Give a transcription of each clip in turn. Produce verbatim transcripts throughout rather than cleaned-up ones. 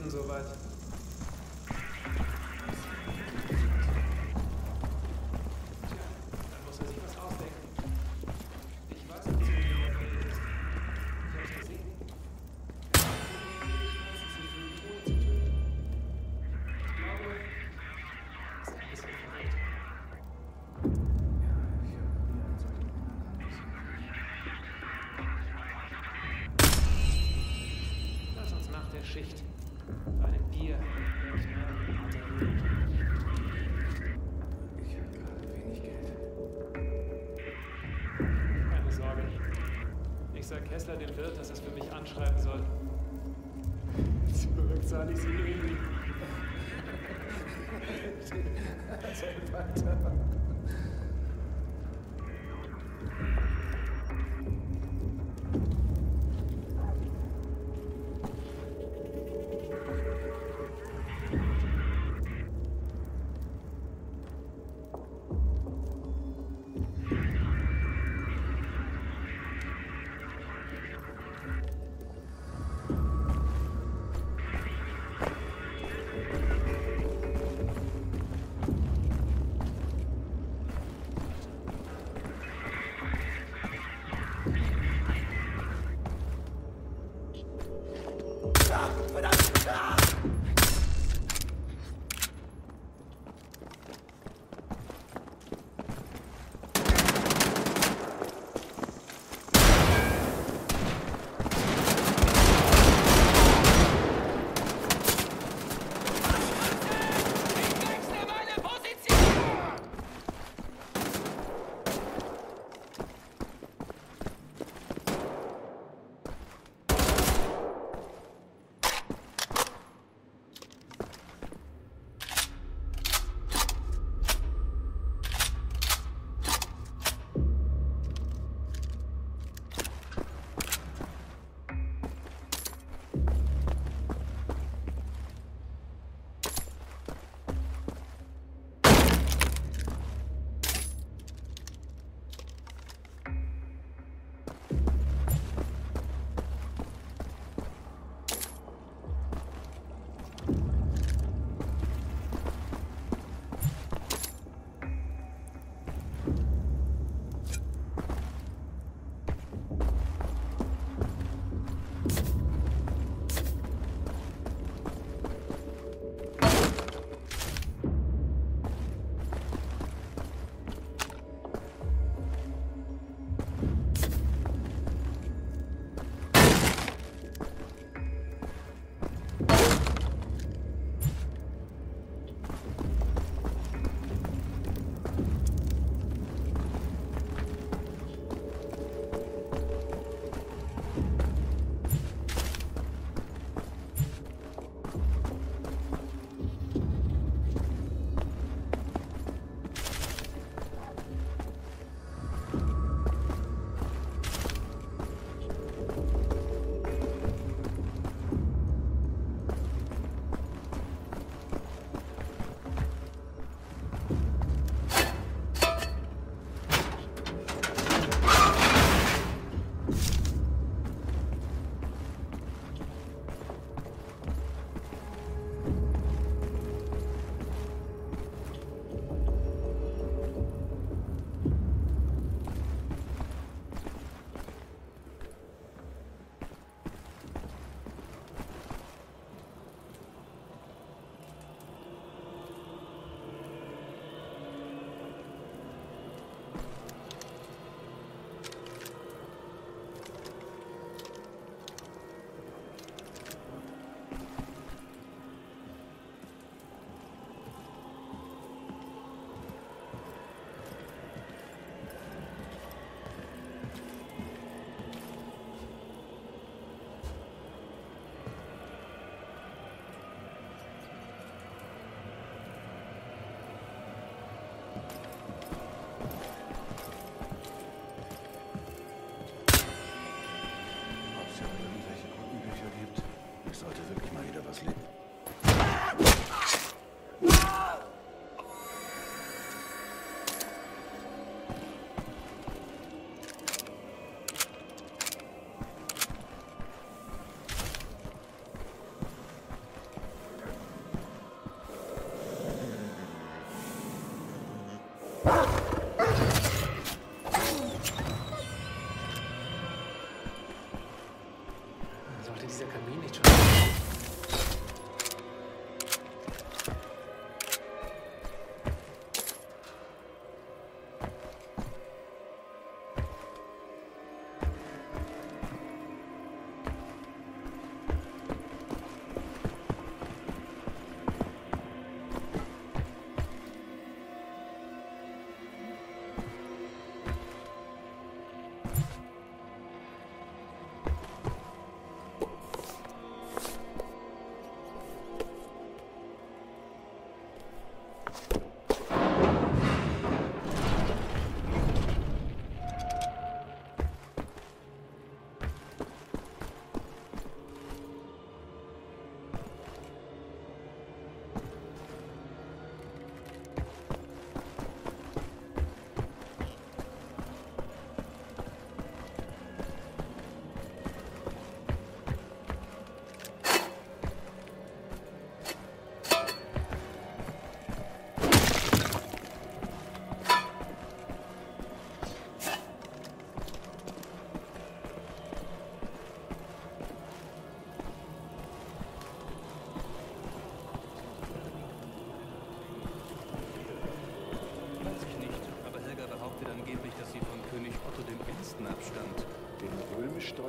Wissen soweit. Schicht. Bei einem Bier. Ich habe gerade wenig Geld. Keine Sorge. Ich sag Kessler dem Wirt, dass er es für mich anschreiben soll. Zurückzahle ich sie irgendwie. Erzähl weiter.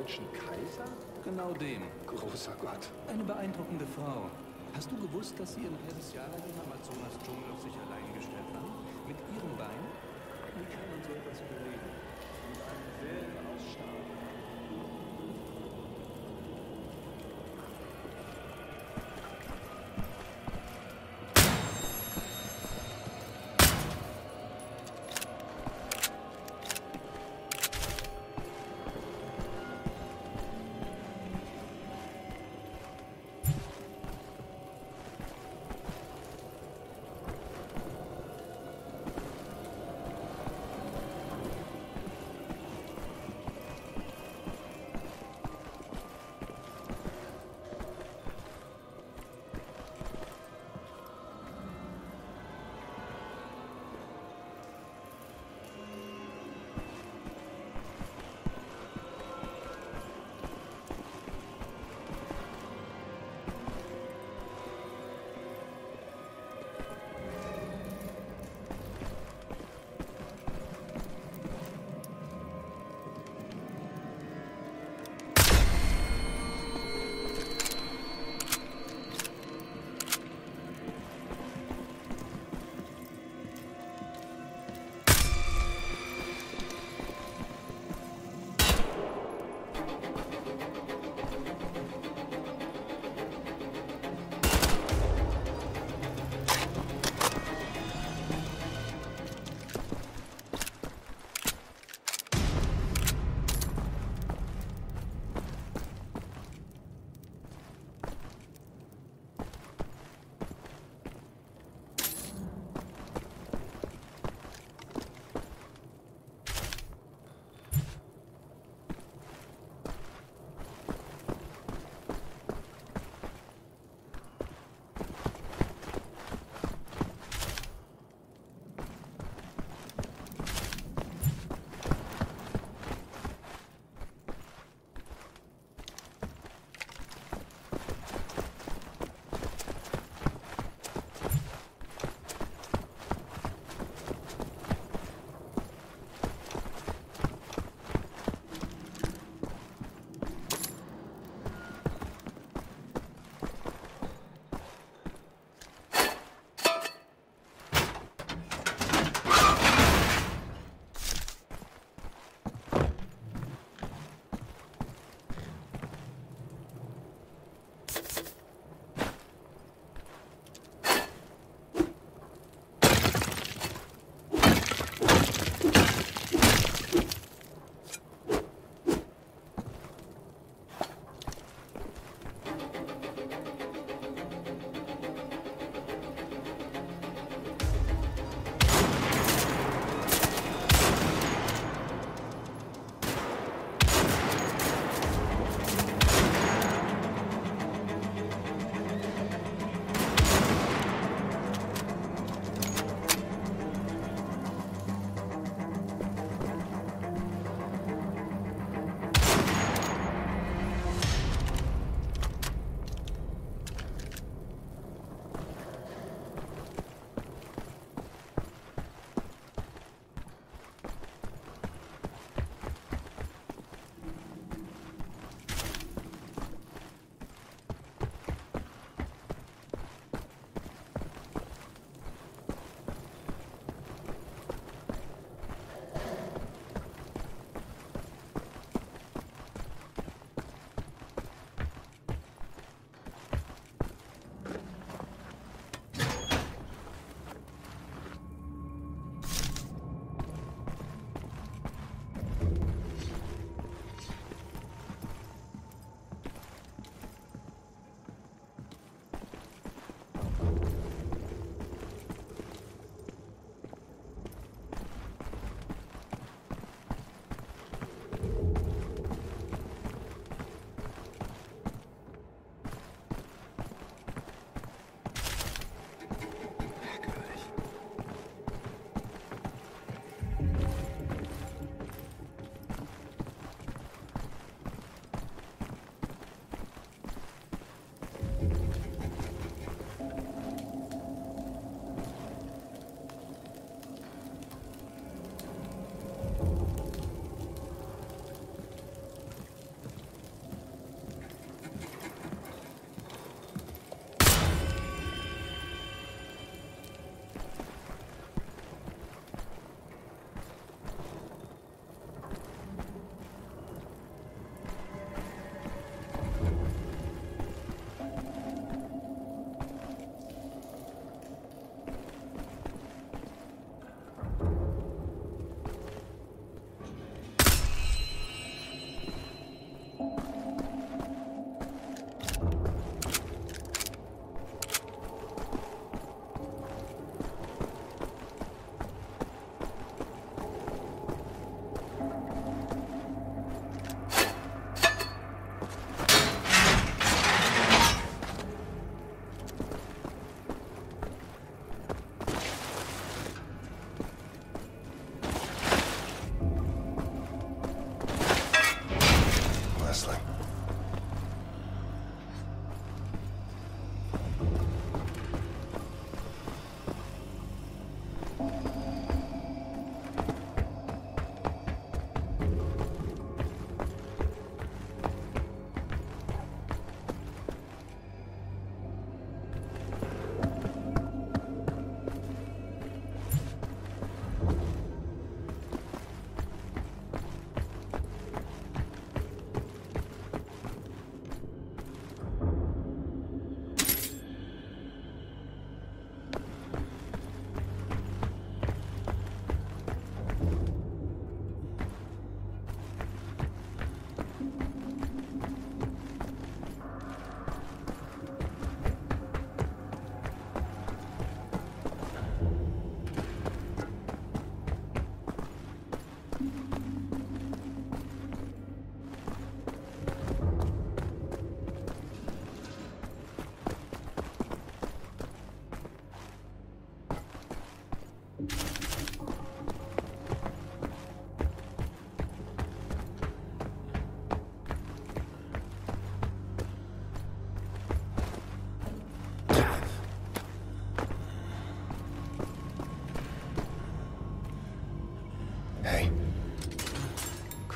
deutschen Kaiser? Genau dem. Großer Gott. Eine beeindruckende Frau. Hast du gewusst, dass sie in Persiana im Amazonas-Dschungel auf sich allein gestellt war? Mit ihrem Bein? Wie kann man so etwas überleben? Und einen Willen ausstarben.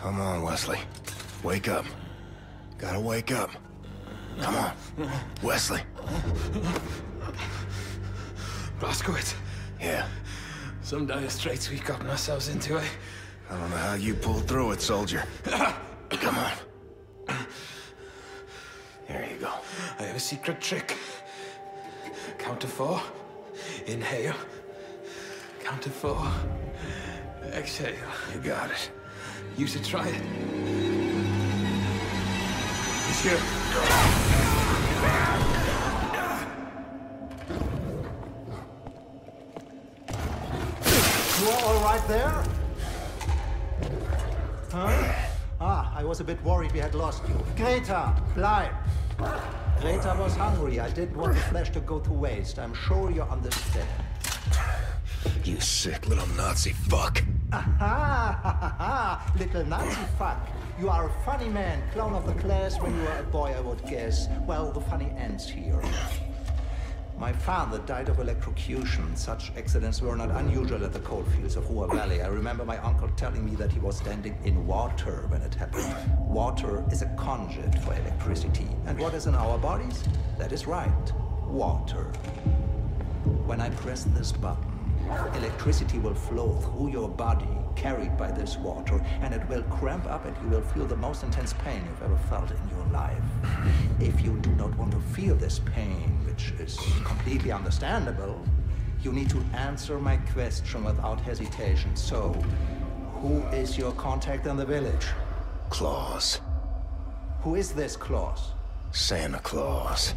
Come on, Wesley. Wake up. Gotta wake up. Come on. Wesley. Blazkowicz. Yeah. Some dire straits we've gotten ourselves into, eh? I don't know how you pulled through it, soldier. Come on. There you go. I have a secret trick. Count to four. Inhale. Count to four. Exhale. You got it. You should try it. Monsieur. You are all right there? Huh? Ah, I was a bit worried we had lost you. Greta, bleib! Greta was hungry. I didn't want the flesh to go to waste. I'm sure you understand. You sick little Nazi fuck. Aha! Ha, ha, ha. Little Nazi fuck. You are a funny man. Clown of the class when you were a boy, I would guess. Well, the funny ends here. My father died of electrocution. Such accidents were not unusual at the coalfields of Ruhr Valley. I remember my uncle telling me that he was standing in water when it happened. Water is a conduit for electricity. And what is in our bodies? That is right. Water. When I press this button, electricity will flow through your body, carried by this water, and it will cramp up and you will feel the most intense pain you've ever felt in your life. If you do not want to feel this pain, which is completely understandable, you need to answer my question without hesitation. So, who is your contact in the village? Claus. Who is this Claus? Santa Claus.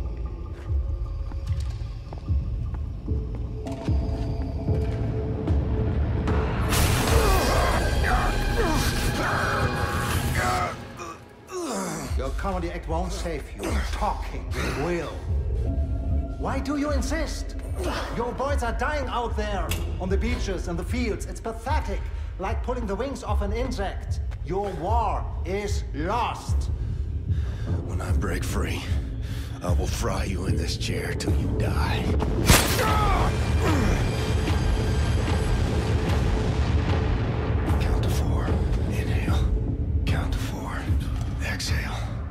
Your comedy act won't save you. Talking will. Why do you insist? Your boys are dying out there, on the beaches and the fields. It's pathetic, like pulling the wings off an insect. Your war is lost. When I break free, I will fry you in this chair till you die. Count to four. Inhale. Count to four. Exhale.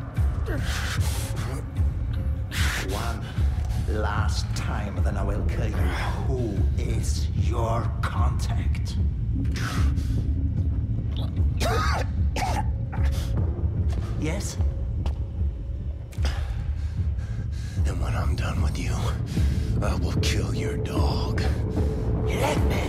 One last time, then I will kill you. Who is your contact? Yes? And when I'm done with you, I will kill your dog. Let me.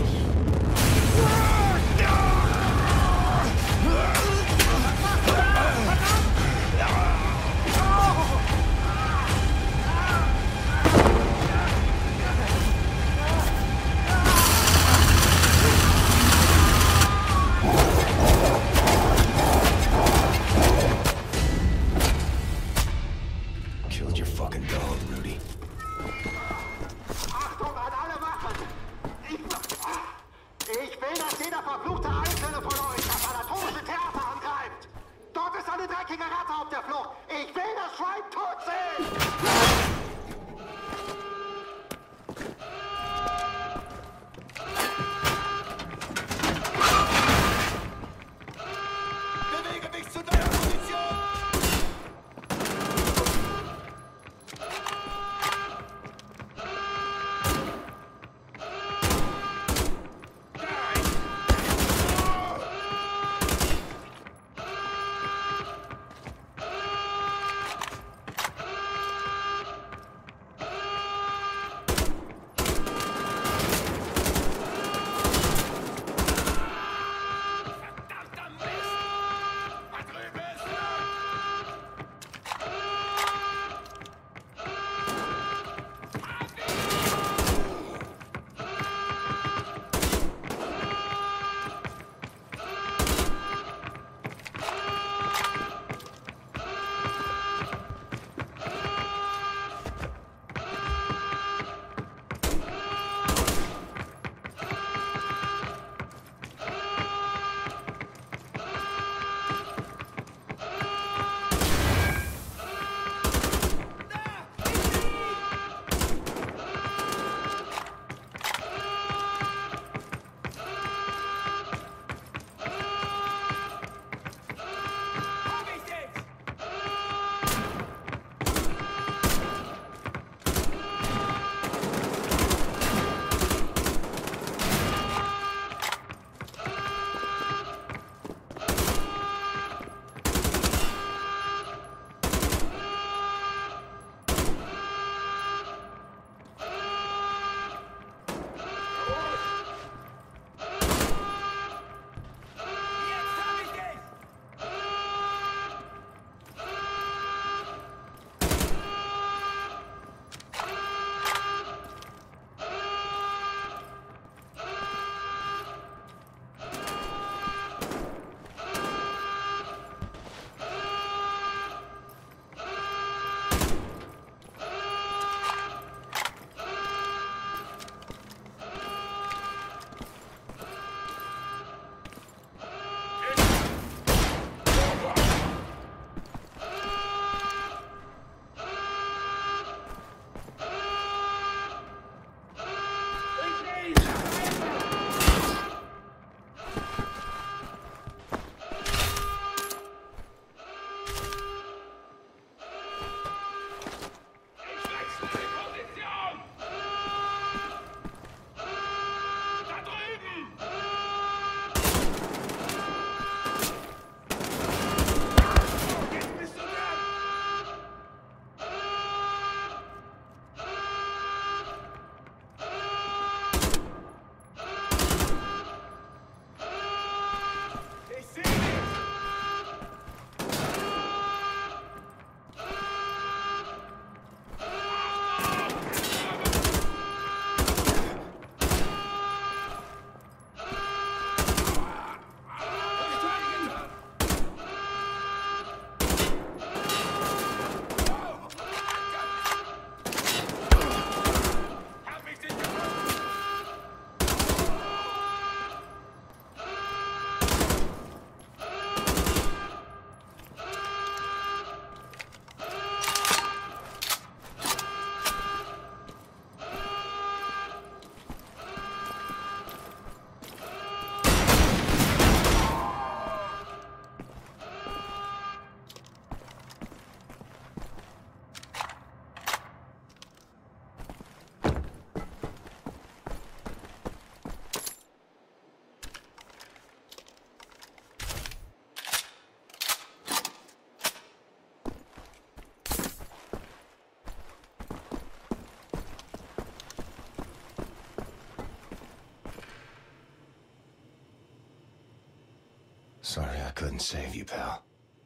Sorry I couldn't save you, pal.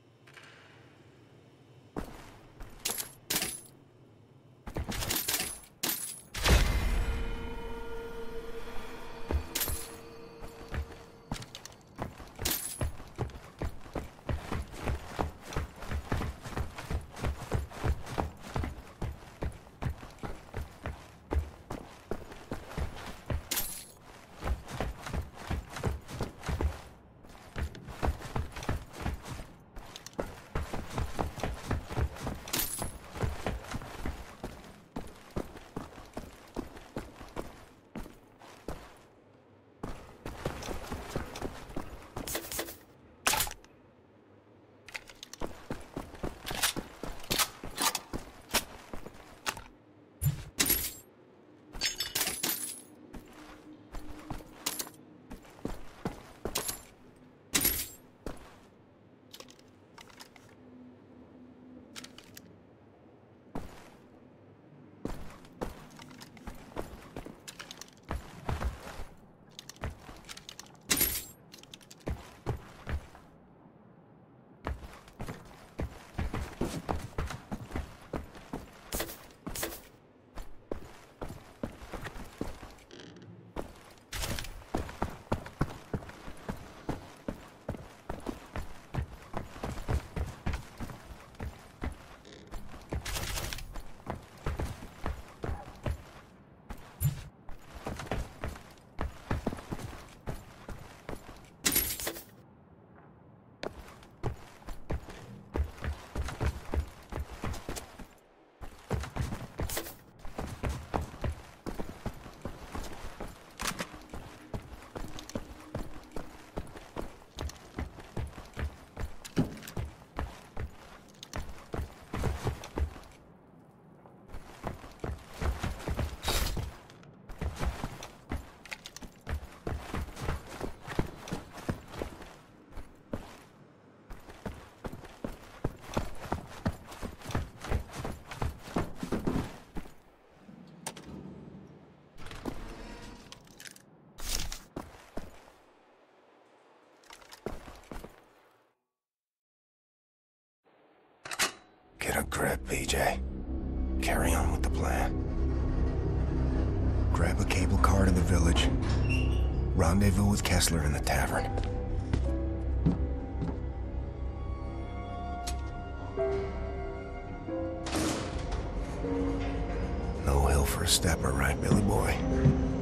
Get a grip, P J. Carry on with the plan. Grab a cable car to the village. Rendezvous with Kessler in the tavern. No hill for a stepper, right, Billy boy?